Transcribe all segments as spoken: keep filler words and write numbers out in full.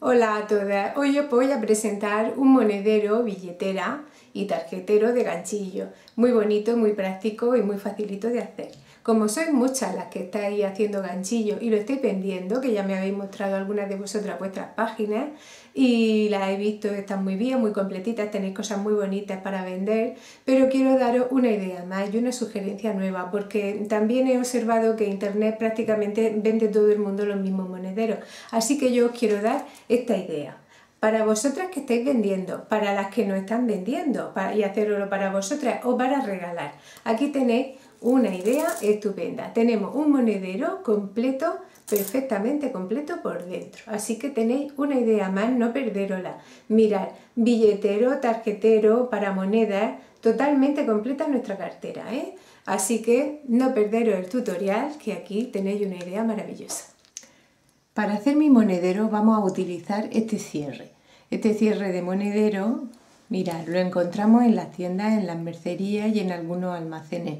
Hola a todas, hoy os voy a presentar un monedero, billetera y tarjetero de ganchillo, muy bonito, muy práctico y muy facilito de hacer. Como sois muchas las que estáis haciendo ganchillo y lo estáis vendiendo, que ya me habéis mostrado algunas de vosotras vuestras páginas y las he visto, están muy bien, muy completitas, tenéis cosas muy bonitas para vender, pero quiero daros una idea más y una sugerencia nueva, porque también he observado que internet prácticamente vende todo el mundo los mismos monederos, así que yo os quiero dar esta idea. Para vosotras que estáis vendiendo, para las que no están vendiendo, para, y hacerlo para vosotras o para regalar. Aquí tenéis una idea estupenda. Tenemos un monedero completo, perfectamente completo por dentro. Así que tenéis una idea más, no perderosla. Mirad, billetero, tarjetero, para monedas, totalmente completa nuestra cartera, ¿eh? Así que no perderos el tutorial, que aquí tenéis una idea maravillosa. Para hacer mi monedero vamos a utilizar este cierre. Este cierre de monedero, mirad, lo encontramos en las tiendas, en las mercerías y en algunos almacenes.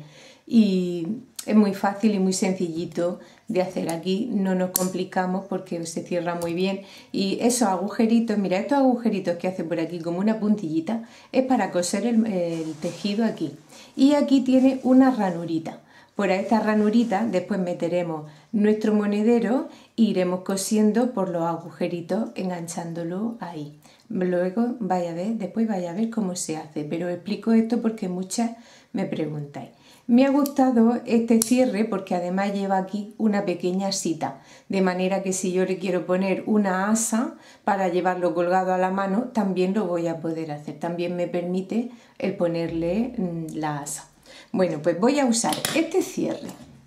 Y es muy fácil y muy sencillito de hacer. Aquí no nos complicamos porque se cierra muy bien. Y esos agujeritos, mira, estos agujeritos que hace por aquí como una puntillita, es para coser el, el tejido aquí. Y aquí tiene una ranurita. Por esta ranurita después meteremos nuestro monedero e iremos cosiendo por los agujeritos, enganchándolo ahí. Luego vaya a ver, después vaya a ver cómo se hace, pero os explico esto porque muchas me preguntáis. Me ha gustado este cierre porque además lleva aquí una pequeña asita, de manera que si yo le quiero poner una asa para llevarlo colgado a la mano, también lo voy a poder hacer. También me permite el ponerle la asa. Bueno, pues voy a usar este cierre,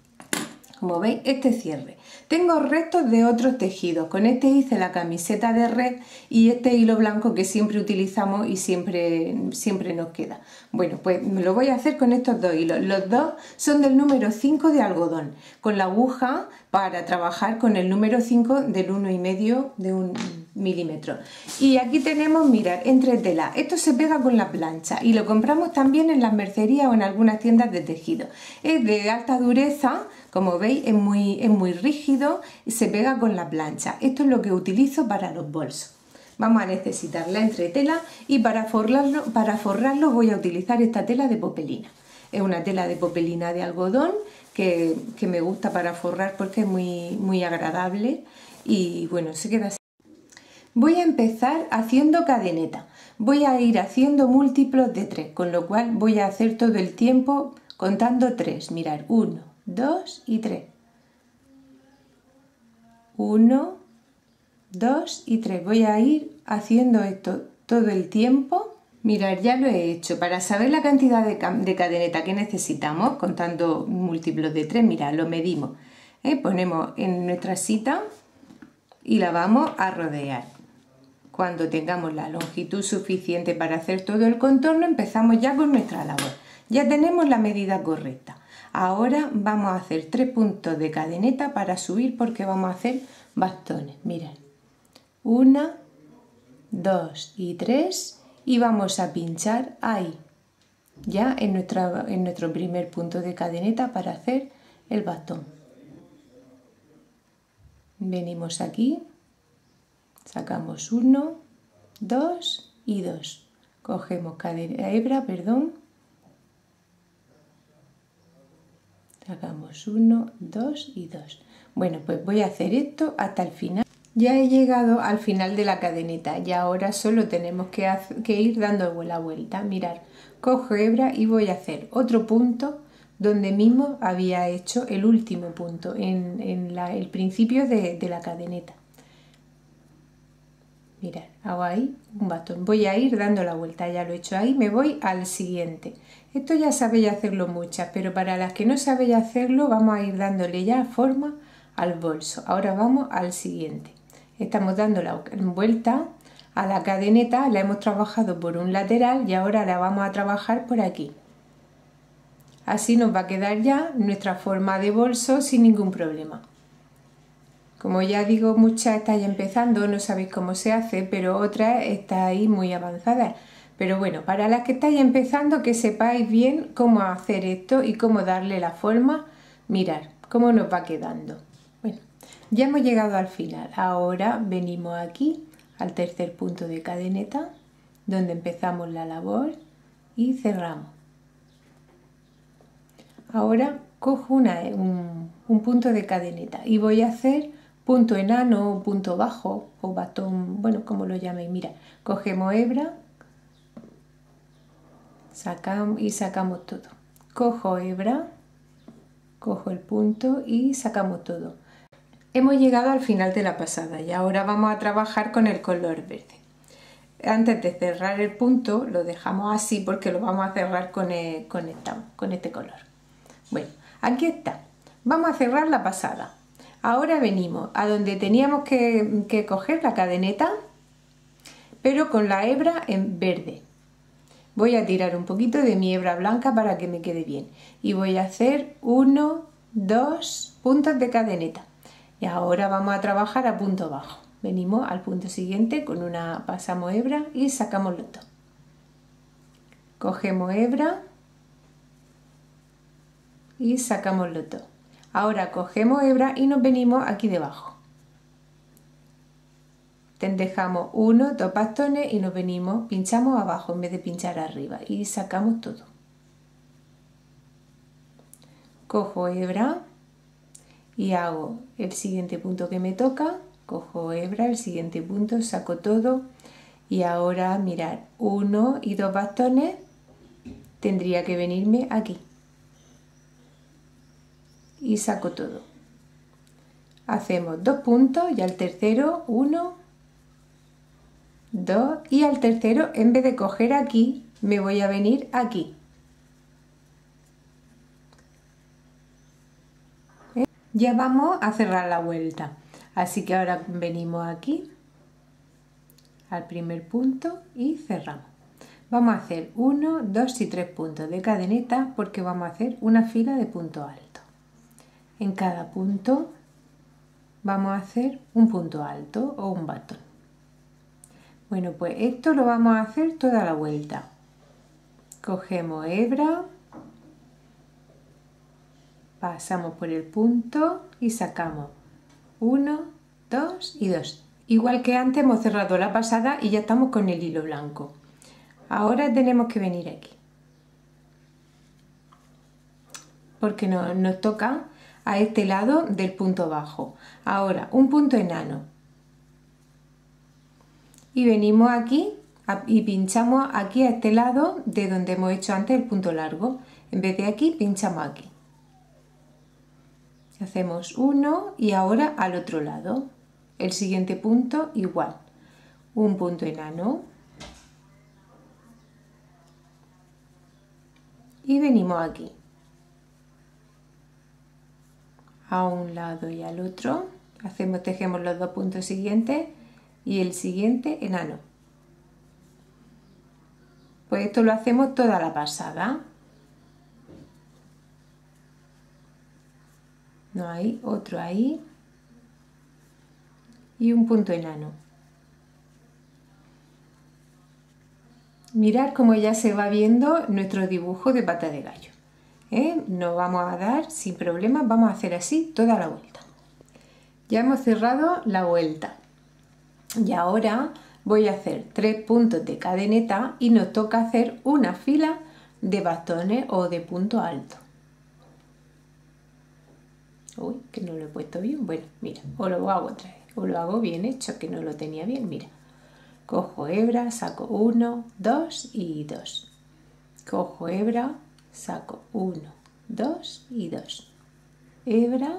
como veis, este cierre. Tengo restos de otros tejidos, con este hice la camiseta de red y este hilo blanco que siempre utilizamos y siempre, siempre nos queda. Bueno, pues me lo voy a hacer con estos dos hilos. Los dos son del número cinco de algodón, con la aguja para trabajar con el número cinco del uno y medio de un milímetro. Y aquí tenemos, mirad, entretela. Esto se pega con la plancha y lo compramos también en las mercerías o en algunas tiendas de tejido. Es de alta dureza, como veis, es muy, es muy rígido y se pega con la plancha. Esto es lo que utilizo para los bolsos. Vamos a necesitar la entretela y para forrarlo, para forrarlo voy a utilizar esta tela de popelina. Es una tela de popelina de algodón que, que me gusta para forrar porque es muy, muy agradable y bueno, se queda así. Voy a empezar haciendo cadeneta. Voy a ir haciendo múltiplos de tres, con lo cual voy a hacer todo el tiempo contando tres. Mirad, uno, dos y tres. uno, dos y tres. Voy a ir haciendo esto todo el tiempo. Mirad, ya lo he hecho. Para saber la cantidad de, de cadeneta que necesitamos, contando múltiplos de tres, mirad, lo medimos. ¿Eh? Ponemos en nuestra cita y la vamos a rodear. Cuando tengamos la longitud suficiente para hacer todo el contorno, empezamos ya con nuestra labor. Ya tenemos la medida correcta. Ahora vamos a hacer tres puntos de cadeneta para subir porque vamos a hacer bastones. Mirad, una, dos y tres y vamos a pinchar ahí, ya en, nuestra, en nuestro primer punto de cadeneta para hacer el bastón. Venimos aquí. Sacamos uno, dos y dos. Cogemos cadena, hebra, perdón. Sacamos uno, dos y dos. Bueno, pues voy a hacer esto hasta el final. Ya he llegado al final de la cadeneta y ahora solo tenemos que, hacer, que ir dando la vuelta. Mirad, cojo hebra y voy a hacer otro punto donde mismo había hecho el último punto, en, en la, el principio de, de la cadeneta. Mirad, hago ahí un bastón. Voy a ir dando la vuelta, ya lo he hecho ahí, me voy al siguiente. Esto ya sabéis hacerlo muchas, pero para las que no sabéis hacerlo, vamos a ir dándole ya forma al bolso. Ahora vamos al siguiente. Estamos dando la vuelta a la cadeneta, la hemos trabajado por un lateral y ahora la vamos a trabajar por aquí. Así nos va a quedar ya nuestra forma de bolso sin ningún problema. Como ya digo, muchas estáis empezando, no sabéis cómo se hace, pero otras estáis muy avanzadas. Pero bueno, para las que estáis empezando, que sepáis bien cómo hacer esto y cómo darle la forma, mirad cómo nos va quedando. Bueno, ya hemos llegado al final. Ahora venimos aquí al tercer punto de cadeneta donde empezamos la labor y cerramos. Ahora cojo una, un, un punto de cadeneta y voy a hacer punto enano, punto bajo o bastón, bueno, como lo llaméis. Mira, cogemos hebra sacamos, y sacamos todo. Cojo hebra, cojo el punto y sacamos todo. Hemos llegado al final de la pasada y ahora vamos a trabajar con el color verde. Antes de cerrar el punto lo dejamos así porque lo vamos a cerrar con, el, con, esta, con este color. Bueno, aquí está. Vamos a cerrar la pasada. Ahora venimos a donde teníamos que, que coger la cadeneta, pero con la hebra en verde. Voy a tirar un poquito de mi hebra blanca para que me quede bien. Y voy a hacer uno, dos puntos de cadeneta. Y ahora vamos a trabajar a punto bajo. Venimos al punto siguiente, con una pasamos hebra y sacamos los dos. Cogemos hebra y sacamos los dos. Ahora cogemos hebra y nos venimos aquí debajo. Dejamos uno, dos bastones y nos venimos, pinchamos abajo en vez de pinchar arriba y sacamos todo. Cojo hebra y hago el siguiente punto que me toca, cojo hebra, el siguiente punto, saco todo y ahora mirar, uno y dos bastones, tendría que venirme aquí. Y saco todo. Hacemos dos puntos y al tercero uno, dos y al tercero en vez de coger aquí me voy a venir aquí. ¿Eh? Ya vamos a cerrar la vuelta, así que ahora venimos aquí al primer punto y cerramos. Vamos a hacer uno, dos y tres puntos de cadeneta porque vamos a hacer una fila de punto alto. En cada punto vamos a hacer un punto alto o un bastón. Bueno, pues esto lo vamos a hacer toda la vuelta. Cogemos hebra, pasamos por el punto y sacamos uno, dos y dos. Igual que antes hemos cerrado la pasada y ya estamos con el hilo blanco. Ahora tenemos que venir aquí. Porque no, nos toca a este lado del punto bajo. Ahora un punto enano y venimos aquí y pinchamos aquí a este lado de donde hemos hecho antes el punto largo. En vez de aquí pinchamos aquí, hacemos uno y ahora al otro lado el siguiente punto igual, un punto enano y venimos aquí a un lado y al otro, hacemos, tejemos los dos puntos siguientes y el siguiente enano. Pues esto lo hacemos toda la pasada. No hay otro ahí y un punto enano. Mirad cómo ya se va viendo nuestro dibujo de pata de gallo. ¿Eh? Nos vamos a dar sin problemas, vamos a hacer así toda la vuelta. Ya hemos cerrado la vuelta y ahora voy a hacer tres puntos de cadeneta y nos toca hacer una fila de bastones o de punto alto. Uy, que no lo he puesto bien. Bueno, mira, o lo hago otra vez, o lo hago bien hecho, que no lo tenía bien. Mira, cojo hebra, saco uno, dos y dos. Cojo hebra, saco uno, dos y dos. Hebra.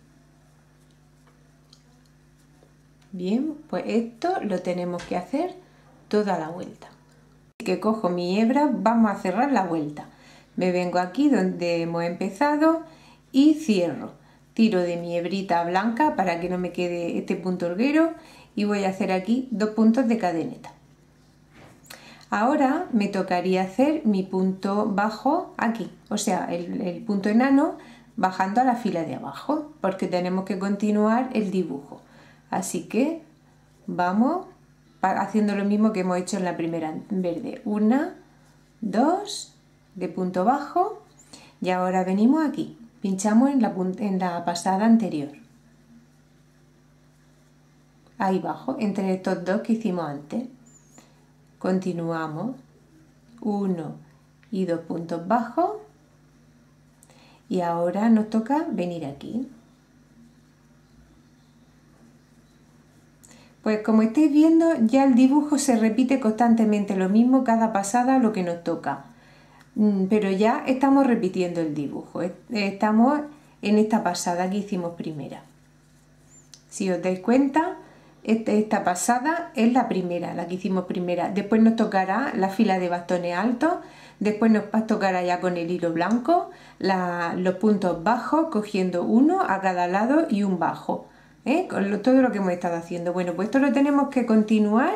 Bien, pues esto lo tenemos que hacer toda la vuelta. Así que cojo mi hebra, vamos a cerrar la vuelta. Me vengo aquí donde hemos empezado y cierro. Tiro de mi hebrita blanca para que no me quede este punto holguero y voy a hacer aquí dos puntos de cadeneta. Ahora me tocaría hacer mi punto bajo aquí, o sea, el, el punto enano bajando a la fila de abajo, porque tenemos que continuar el dibujo. Así que vamos haciendo lo mismo que hemos hecho en la primera en verde. Una, dos, de punto bajo y ahora venimos aquí, pinchamos en la, en la pasada anterior. ahí abajo, entre estos dos que hicimos antes. Continuamos, uno y dos puntos bajos, y ahora nos toca venir aquí. Pues como estáis viendo, ya el dibujo se repite constantemente lo mismo cada pasada lo que nos toca, pero ya estamos repitiendo el dibujo, estamos en esta pasada que hicimos primera. Si os dais cuenta, esta pasada es la primera, la que hicimos primera. Después nos tocará la fila de bastones altos, después nos tocará ya con el hilo blanco la, los puntos bajos, cogiendo uno a cada lado y un bajo, ¿eh? Con lo, todo lo que hemos estado haciendo. Bueno, pues esto lo tenemos que continuar,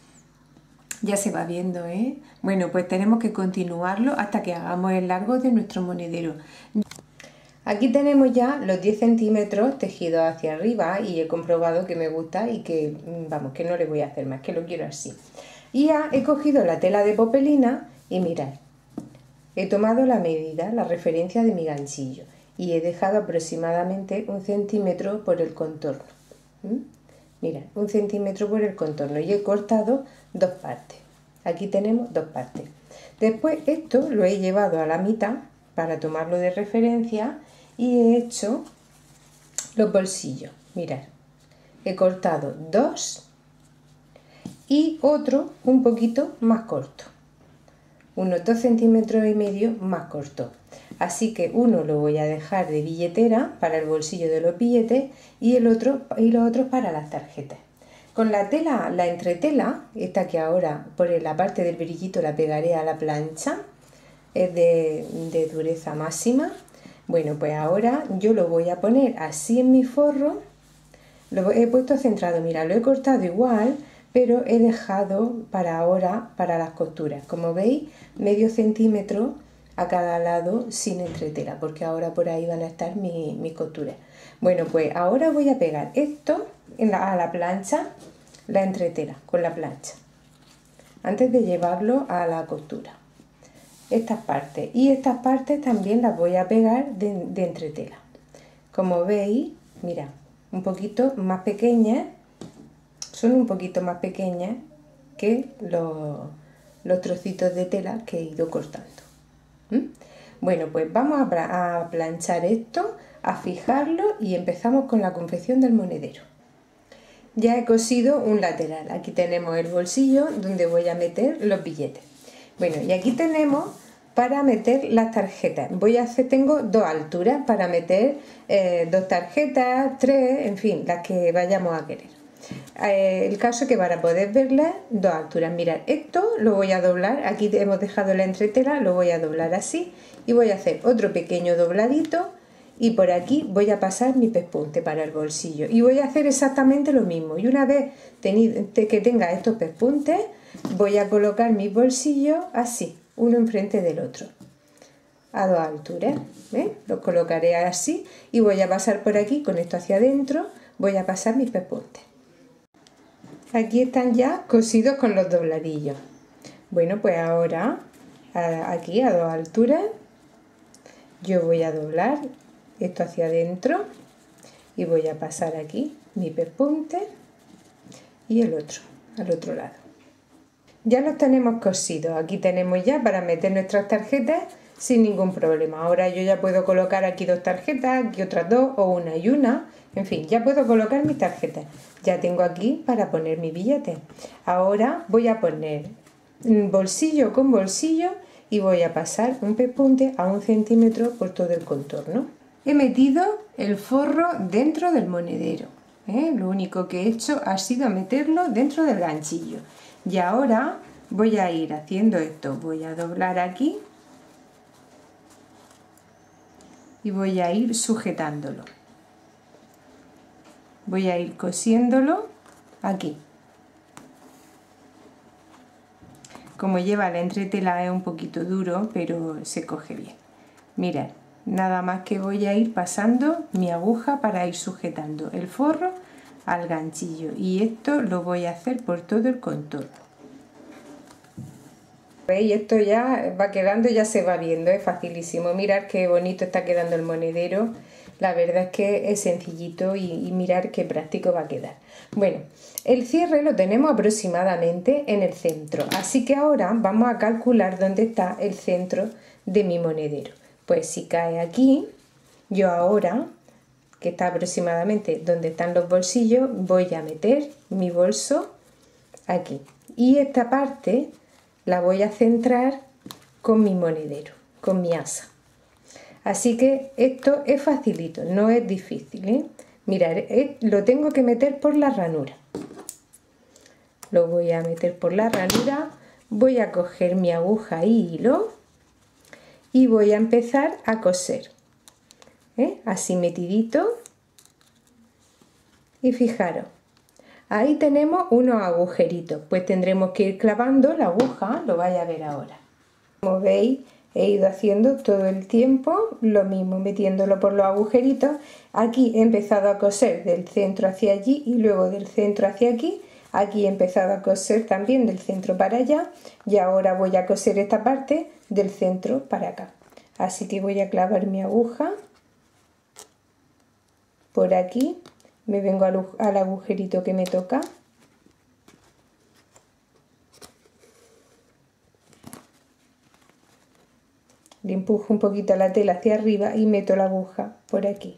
ya se va viendo, ¿eh? Bueno, pues tenemos que continuarlo hasta que hagamos el largo de nuestro monedero. Aquí tenemos ya los diez centímetros tejidos hacia arriba y he comprobado que me gusta y que, vamos, que no le voy a hacer más, que lo quiero así. Y ya he cogido la tela de popelina y mirad, he tomado la medida, la referencia de mi ganchillo y he dejado aproximadamente un centímetro por el contorno. ¿Mm? Mirad, un centímetro por el contorno y he cortado dos partes. Aquí tenemos dos partes. Después esto lo he llevado a la mitad para tomarlo de referencia y he hecho los bolsillos. Mirad, he cortado dos y otro un poquito más corto, unos dos centímetros y medio más corto. Así que uno lo voy a dejar de billetera para el bolsillo de los billetes y el otro y los otros para las tarjetas. Con la tela, la entretela, esta que ahora por la parte del brillito la pegaré a la plancha, es de, de dureza máxima. Bueno, pues ahora yo lo voy a poner así en mi forro, lo he puesto centrado, mira, lo he cortado igual, pero he dejado para ahora, para las costuras, como veis, medio centímetro a cada lado sin entretela, porque ahora por ahí van a estar mis, mis costuras. Bueno, pues ahora voy a pegar esto en la, a la plancha, la entretela con la plancha, antes de llevarlo a la costura. Estas partes y estas partes también las voy a pegar de, de entretela. Como veis, mira, un poquito más pequeñas, son un poquito más pequeñas que los, los trocitos de tela que he ido cortando. ¿Mm? Bueno, pues vamos a, a planchar esto, a fijarlo y empezamos con la confección del monedero. Ya he cosido un lateral, aquí tenemos el bolsillo donde voy a meter los billetes. Bueno, y aquí tenemos para meter las tarjetas. Voy a hacer, tengo dos alturas para meter eh, dos tarjetas, tres, en fin, las que vayamos a querer. Eh, el caso es que para poder verlas, dos alturas. Mirad, esto lo voy a doblar, aquí hemos dejado la entretela, lo voy a doblar así y voy a hacer otro pequeño dobladito y por aquí voy a pasar mi pespunte para el bolsillo y voy a hacer exactamente lo mismo. Y una vez tenido, que tenga estos pespuntes, voy a colocar mis bolsillos así, uno enfrente del otro, a dos alturas, ¿eh? Los colocaré así y voy a pasar por aquí con esto hacia adentro, voy a pasar mis pespuntes. Aquí están ya cosidos con los dobladillos. Bueno, pues ahora aquí a dos alturas yo voy a doblar esto hacia adentro y voy a pasar aquí mi pespunte y el otro al otro lado. Ya los tenemos cosidos, aquí tenemos ya para meter nuestras tarjetas sin ningún problema. Ahora yo ya puedo colocar aquí dos tarjetas, aquí otras dos o una y una, en fin, ya puedo colocar mis tarjetas. Ya tengo aquí para poner mi billete. Ahora voy a poner bolsillo con bolsillo y voy a pasar un pespunte a un centímetro por todo el contorno. He metido el forro dentro del monedero, ¿eh? Lo único que he hecho ha sido meterlo dentro del ganchillo. Y ahora voy a ir haciendo esto, voy a doblar aquí y voy a ir sujetándolo. Voy a ir cosiéndolo aquí. Como lleva la entretela es un poquito duro, pero se coge bien. Mirad, nada más que voy a ir pasando mi aguja para ir sujetando el forro al ganchillo y esto lo voy a hacer por todo el contorno. ¿Veis? Esto ya va quedando, ya se va viendo, es facilísimo. Mirad qué bonito está quedando el monedero. La verdad es que es sencillito y, y mirad qué práctico va a quedar. Bueno, el cierre lo tenemos aproximadamente en el centro. Así que ahora vamos a calcular dónde está el centro de mi monedero. Pues si cae aquí, yo ahora, que está aproximadamente donde están los bolsillos, voy a meter mi bolso aquí. Y esta parte la voy a centrar con mi monedero, con mi asa. Así que esto es facilito, no es difícil, ¿eh? Mirad, eh, lo tengo que meter por la ranura. Lo voy a meter por la ranura, voy a coger mi aguja y hilo y voy a empezar a coser. ¿Eh? Así metidito. Y fijaros, ahí tenemos unos agujeritos, pues tendremos que ir clavando la aguja, lo vais a ver ahora. Como veis, he ido haciendo todo el tiempo lo mismo, metiéndolo por los agujeritos. Aquí he empezado a coser del centro hacia allí y luego del centro hacia aquí. Aquí he empezado a coser también del centro para allá y ahora voy a coser esta parte del centro para acá. Así que voy a clavar mi aguja por aquí, me vengo al, al agujerito que me toca. Le empujo un poquito la tela hacia arriba y meto la aguja por aquí.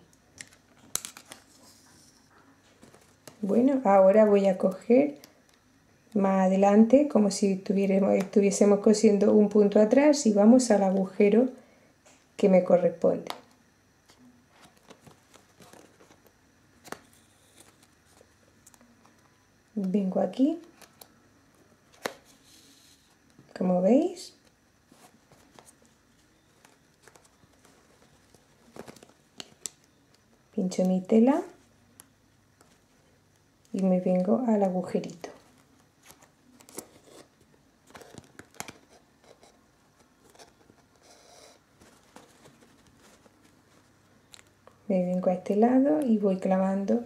Bueno, ahora voy a coger más adelante, como si estuviésemos cosiendo un punto atrás, y vamos al agujero que me corresponde. Vengo aquí, como veis. Pincho mi tela y me vengo al agujerito. Me vengo a este lado y voy clavando.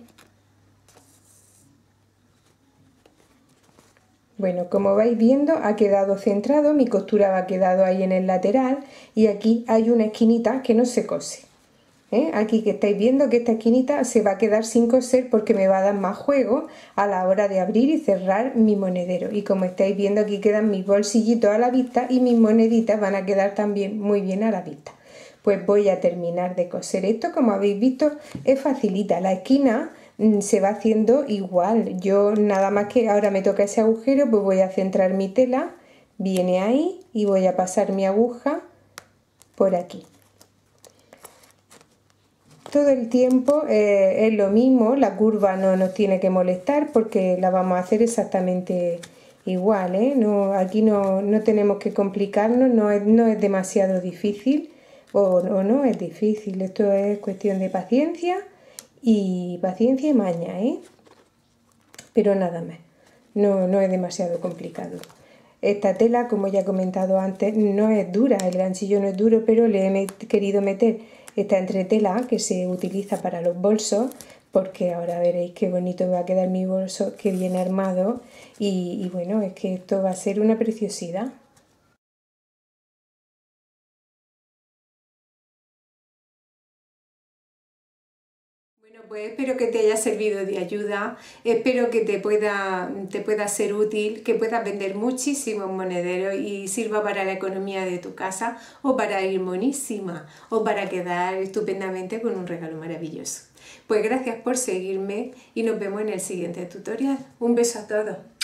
Bueno, como vais viendo, ha quedado centrado, mi costura ha quedado ahí en el lateral y aquí hay una esquinita que no se cose. ¿Eh? Aquí que estáis viendo que esta esquinita se va a quedar sin coser porque me va a dar más juego a la hora de abrir y cerrar mi monedero. Y como estáis viendo, aquí quedan mis bolsillitos a la vista y mis moneditas van a quedar también muy bien a la vista. Pues voy a terminar de coser esto. Como habéis visto, es facilita. La esquina mmm, se va haciendo igual. Yo nada más que ahora me toca ese agujero, pues voy a centrar mi tela, viene ahí y voy a pasar mi aguja por aquí. Todo el tiempo eh, es lo mismo, la curva no nos tiene que molestar porque la vamos a hacer exactamente igual, ¿eh? No, aquí no, no tenemos que complicarnos, no es, no es demasiado difícil o, o no es difícil, esto es cuestión de paciencia y paciencia y maña, ¿eh? Pero nada más, no, no es demasiado complicado. Esta tela, como ya he comentado antes, no es dura, el ganchillo no es duro, pero le he querido meter esta entretela que se utiliza para los bolsos, porque ahora veréis qué bonito va a quedar mi bolso, que viene armado, y, y bueno, es que esto va a ser una preciosidad. Bueno, pues espero que te haya servido de ayuda, espero que te pueda, te pueda ser útil, que puedas vender muchísimos monederos y sirva para la economía de tu casa o para ir monísima o para quedar estupendamente con un regalo maravilloso. Pues gracias por seguirme y nos vemos en el siguiente tutorial. Un beso a todos.